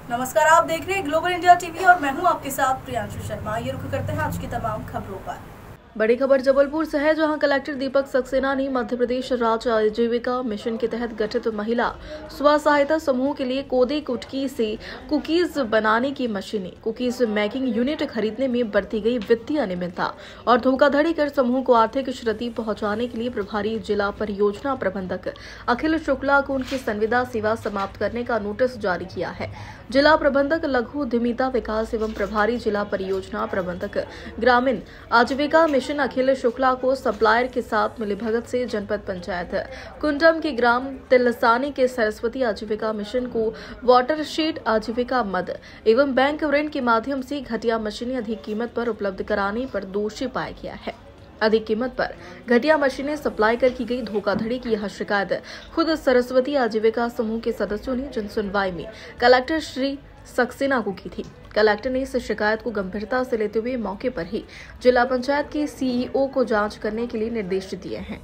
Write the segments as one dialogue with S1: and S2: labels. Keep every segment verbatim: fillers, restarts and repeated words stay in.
S1: नमस्कार, आप देख रहे हैं ग्लोबल इंडिया टीवी और मैं हूं आपके साथ प्रियांशु शर्मा। ये रुक करते हैं आज की तमाम खबरों पर। बड़ी खबर जबलपुर से है, जहां कलेक्टर दीपक सक्सेना ने मध्य प्रदेश राज्य आजीविका मिशन के तहत गठित महिला स्व सहायता समूह के लिए कोदे कुटकी से कुकीज बनाने की मशीनें, कुकीज मेकिंग यूनिट खरीदने में बरती गई वित्तीय अनियमितता और धोखाधड़ी कर समूह को आर्थिक क्षति पहुंचाने के लिए प्रभारी जिला परियोजना प्रबंधक अखिल शुक्ला को उनकी संविदा सेवा समाप्त करने का नोटिस जारी किया है। जिला प्रबंधक लघु उद्यमिता विकास एवं प्रभारी जिला परियोजना प्रबंधक ग्रामीण आजीविका मिशन अखिल शुक्ला को सप्लायर के साथ मिलीभगत से जनपद पंचायत कुंडम के ग्राम तिलसानी के सरस्वती आजीविका मिशन को वाटरशेड आजीविका मद एवं बैंक ऋण के माध्यम से घटिया मशीनें अधिक कीमत पर उपलब्ध कराने पर दोषी पाया गया है। अधिक कीमत पर घटिया मशीनें सप्लाई कर की गई धोखाधड़ी की यह शिकायत खुद सरस्वती आजीविका समूह के सदस्यों ने जन सुनवाई में कलेक्टर श्री सक्सेना को की थी। कलेक्टर ने इस शिकायत को गंभीरता से लेते हुए मौके पर ही जिला पंचायत के सीईओ को जांच करने के लिए निर्देश दिए हैं।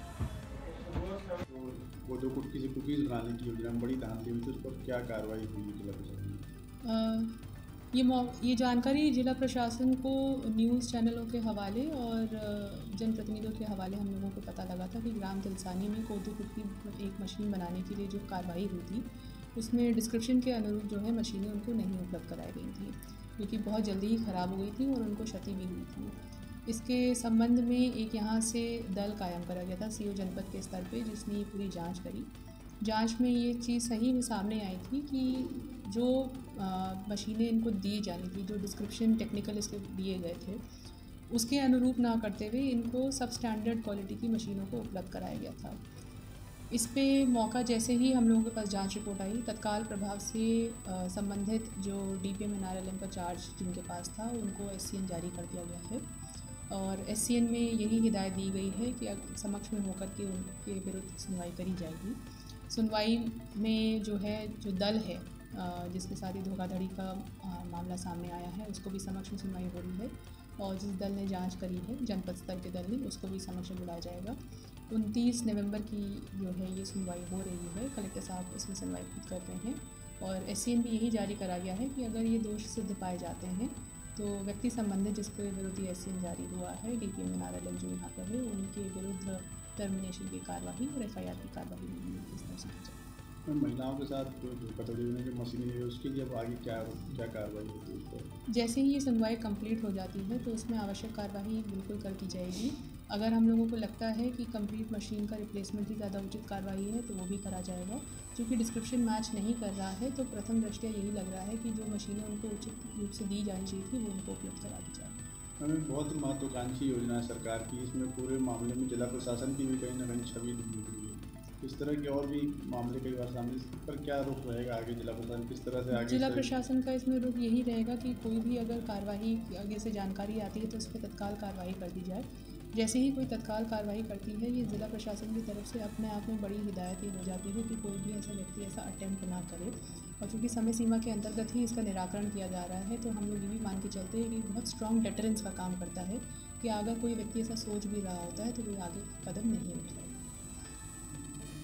S2: वो जो कुकीज कुकीज बनाने की योजना में बड़ी धांधली हुई थी, उस पर क्या कार्रवाई हुई जिला प्रशासन?
S3: ये ये जानकारी जिला प्रशासन को न्यूज़ चैनलों के हवाले और जनप्रतिनिधियों के हवाले हम लोगों को पता लगा था कि ग्राम तिलसानी में कोदो कुटकी एक मशीन बनाने के लिए जो कार्रवाई हुई थी, उसमें डिस्क्रिप्शन के अनुरूप जो है मशीनें उनको नहीं उपलब्ध कराई गई थी, क्योंकि बहुत जल्दी ही ख़राब हो गई थी और उनको क्षति भी हुई थी। इसके संबंध में एक यहाँ से दल कायम करा गया था सीओ जनपद के स्तर पे, जिसने ये पूरी जांच करी। जांच में ये चीज़ सही में सामने आई थी कि जो मशीनें इनको दी जानी थी, जो डिस्क्रिप्शन टेक्निकल इसके दिए गए थे, उसके अनुरूप ना करते हुए इनको सब स्टैंडर्ड क्वालिटी की मशीनों को उपलब्ध कराया गया था। इस पे मौका जैसे ही हम लोगों के पास जांच रिपोर्ट आई, तत्काल प्रभाव से संबंधित जो डीपीएम एनआरएलएम का चार्ज जिनके पास था, उनको एससीएन जारी कर दिया गया है और एससीएन में यही हिदायत दी गई है कि समक्ष में होकर के उनके विरुद्ध सुनवाई करी जाएगी। सुनवाई में जो है जो दल है जिसके साथ ही धोखाधड़ी का मामला सामने आया है, उसको भी समक्ष में सुनवाई हो रही है और जिस दल ने जांच करी है जनपद स्तर के दल ने, उसको भी समक्ष में बुलाया जाएगा। उनतीस नवंबर की जो है ये सुनवाई हो रही है। कलेक्टर साहब इसमें सुनवाई खुद कर रहे हैं और एससीएन भी यही जारी करा गया है कि अगर ये दोष सिद्ध पाए जाते हैं तो व्यक्ति संबंधित जिसके विरुद्ध एससीएन जारी हुआ है, डीपीएम एनआरएलएम जो यहाँ पर है, उनके विरुद्ध टर्मिनेशन की कार्रवाई और एफआईआर की कार्रवाई होगी। इस तरह से की जाए।
S2: महिलाओं के साथ धोखाधड़ी होने की मशीनें है, उसके लिए अब आगे क्या क्या कार्रवाई होगी उस पर?
S3: जैसे ही ये सुनवाई कंप्लीट हो जाती है तो उसमें आवश्यक कार्रवाई बिल्कुल कर दी जाएगी। अगर हम लोगों को लगता है कि कंप्लीट मशीन का रिप्लेसमेंट ही ज़्यादा उचित कार्रवाई है तो वो भी करा जाएगा। क्योंकि डिस्क्रिप्शन मैच नहीं कर रहा है तो प्रथम दृष्टया यही लग रहा है कि जो मशीनें उनको उचित रूप से दी जानी चाहिए थी वो उनको उपलब्ध करा दी जाए।
S2: हमें बहुत महत्वाकांक्षी योजना है सरकार की, इसमें पूरे मामले में जिला प्रशासन की भी कहीं ना कहीं छवि दिखनी रही है। इस तरह के और भी मामले कई बार सामने, इस पर क्या रुख रहेगा आगे? जिला प्रशासन किस तरह से आगे?
S3: जिला प्रशासन का इसमें रुख यही रहेगा कि कोई भी अगर कार्रवाई आगे से जानकारी आती है तो उस पर तत्काल कार्रवाई कर दी जाए। जैसे ही कोई तत्काल कार्रवाई करती है, ये जिला प्रशासन की तरफ से अपने आप में बड़ी हिदायत ये हो जाती है कि कोई भी ऐसा व्यक्ति ऐसा अटेम्प्ट ना करे। और चूँकि समय सीमा के अंतर्गत ही इसका निराकरण किया जा रहा है तो हम लोग ये भी मान के चलते हैं कि बहुत स्ट्रॉन्ग डेटरेंस का काम करता है कि अगर कोई व्यक्ति ऐसा सोच भी रहा होता है तो कोई आगे कदम नहीं उठाए।